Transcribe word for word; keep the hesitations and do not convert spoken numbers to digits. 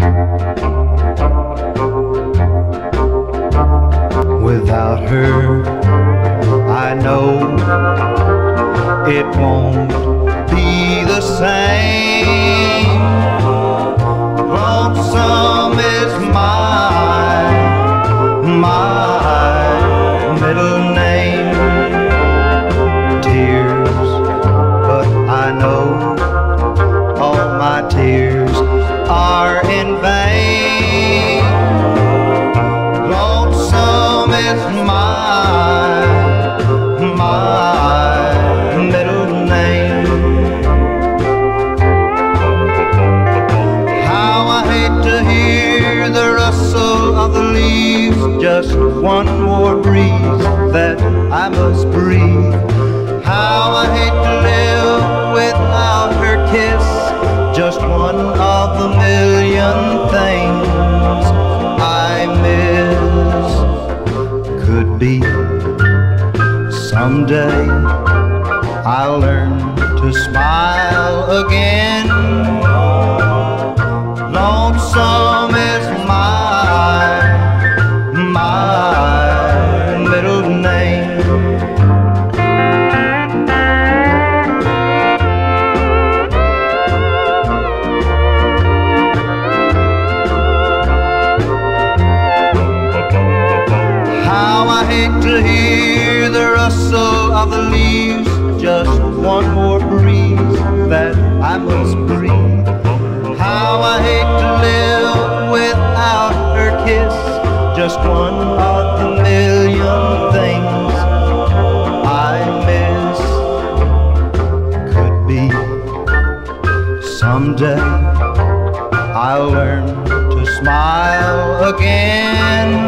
Without her, I know it won't be the same. Lonesome is my, my middle name. Tears, but I know all my tears are in vain. Lonesome is my, my middle name. How I hate to hear the rustle of the leaves, just one more breeze that I must breathe. How I hate to live without her kiss, just one of the million things I miss. Could be someday I'll learn to smile again. Lonesome is my, my middle name. How I hate to hear the rustle of the leaves, just one more breeze that I must breathe. How I hate to live without her kiss, just one of the million things I miss. Could be someday I'll learn to smile again.